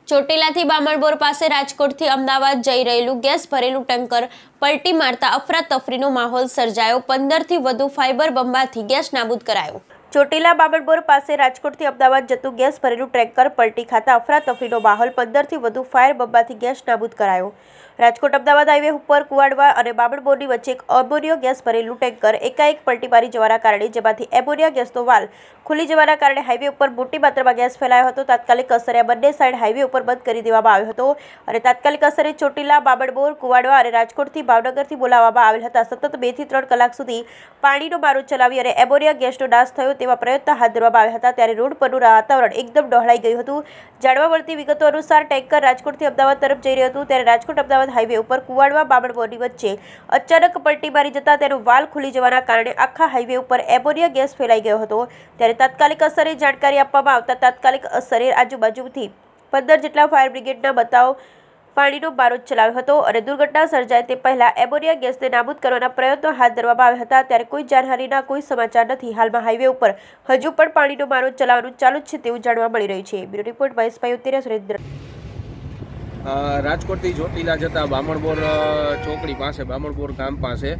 ચોટીલાથી બામણબોર પાસે રાજકોટથી અમદાવાદ જઈ રહેલું ગેસ ભરેલું ટેન્કર પલટી મારતા અફરાતફરીનો માહોલ સર્જાયો। 15થી વધુ ફાઇબર બંબાથી ગેસ નાબૂદ કરાયો। ચોટીલા બામણબોર પાસે રાજકોટથી અમદાવાદ જતું ગેસ ભરેલું ટેન્કર પલટી ખાતા અફરાતફરીનો માહોલ। 15થી વધુ ફાયર બંબાથી ગેસ નાબૂદ કરાયો। રાજકોટ અમદાવાદ હાઈવે ઉપર કુવાડવા અને બામણબોરની વચ્ચે એક એમોનિયા ગેસ ભરેલું ટેન્કર એકાએક પલટી મારી જવાના કારણે જેમાંથી એમોનિયા ગેસનો વાલ ખુલી જવાના કારણે હાઈવે ઉપર મોટી માત્રામાં ગેસ ફેલાયો હતો। તાત્કાલિક અસરે બંને સાઈડ હાઈવે ઉપર બંધ કરી દેવામાં આવ્યો હતો અને તાત્કાલિક અસરે ચોટીલા, બામણબોર, કુવાડવા અને રાજકોટથી ભાવનગરથી બોલાવવામાં આવેલ હતા। સતત 2 થી 3 કલાક સુધી પાણીનો મારો ચલાવી અને એમોનિયા ગેસનો નાશ થયો તેવા પ્રયત્નો હાથ ધરવામાં આવ્યા હતા। ત્યારે રોડ પરનું વાતાવરણ એકદમ ડહોળાઈ ગયું હતું। જાણવા મળતી વિગતો અનુસાર ટેન્કર રાજકોટથી અમદાવાદ તરફ જઈ રહ્યું હતું ત્યારે રાજકોટ અમદાવાદ હાઈવે ઉપર કુવાડવા બામણબોરની વચ્ચે અચાનક પલટી મારી જતા તેનો વાલ ખુલી જવાના કારણે આખા હાઈવે ઉપર એમોનિયા ગેસ ફેલાઈ ગયો હતો। ત્યારે તાત્કાલિક અસરે જાણકારી આપવામાં આવતા તાત્કાલિક અસરે આજુબાજુથી 15 જેટલા ફાયર બ્રિગેડના બતાવ પાણીનો મારો ચલાવ્યો હતો અને દુર્ઘટના સર્જાય તે પહેલા એમોનિયા ગેસને નાબૂદ કરવાના પ્રયત્નો હાથ ધરવામાં આવ્યા હતા। ત્યારે કોઈ જાનહાનિના કોઈ સમાચાર નથી। હાલમાં હાઈવે ઉપર હજુ પણ પાણીનો મારો ચલાવવાનું ચાલુ છે તેવું જાણવા મળી રહ્યું છે। Bureau report Maheshbhai Uttera, Surendra. રાજકોટથી ચોટીલા જતા બામણબોર ચોકડી પાસે, બામણબોર ગામ પાસે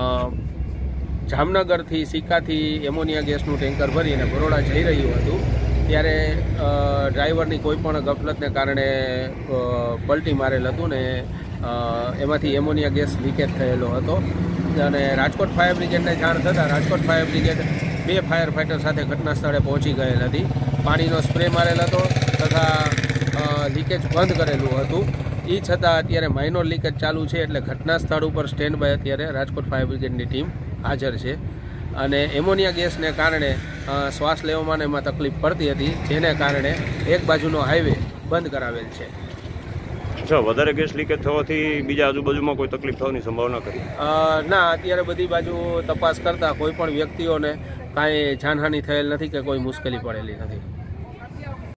જામનગરથી સિક્કાથી એમોનિયા ગેસનું ટેન્કર ભરી અને બરોડા જઈ રહ્યું હતું ત્યારે ડ્રાઈવરની કોઈ પણ ગફલતને કારણે પલટી મારેલ હતું ને એમાંથી એમોનિયા ગેસ લીકેજ થયેલો હતો અને રાજકોટ ફાયર બ્રિગેડને જાણ થતાં Rajkot fire brigade 2 fire fighter સાથે ઘટના સ્થળે પહોંચી ગયેલ હતી। પાણીનો સ્પ્રે મારેલ હતો તથા લીકેજ બંધ કરેલું હતું। એ છતાં અત્યારે માઇનોર લીકેજ ચાલુ છે એટલે ઘટના સ્થળ ઉપર સ્ટેન્ડ બાય અત્યારે રાજકોટ ફાયર બ્રિગેડની ટીમ હાજર છે અને એમોનિયા ગેસને કારણે શ્વાસ લેવામાં એમાં તકલીફ પડતી હતી જેને કારણે એક બાજુનો હાઈવે બંધ કરાવેલ છે। અચ્છા, વધારે ગેસ લીકેજ થવાથી બીજા આજુબાજુમાં કોઈ તકલીફ થવાની સંભાવના ખરી? ના, અત્યારે બધી બાજુ તપાસ કરતાં કોઈ પણ વ્યક્તિઓને કાંઈ જાનહાનિ થયેલ નથી કે કોઈ મુશ્કેલી પડેલી નથી।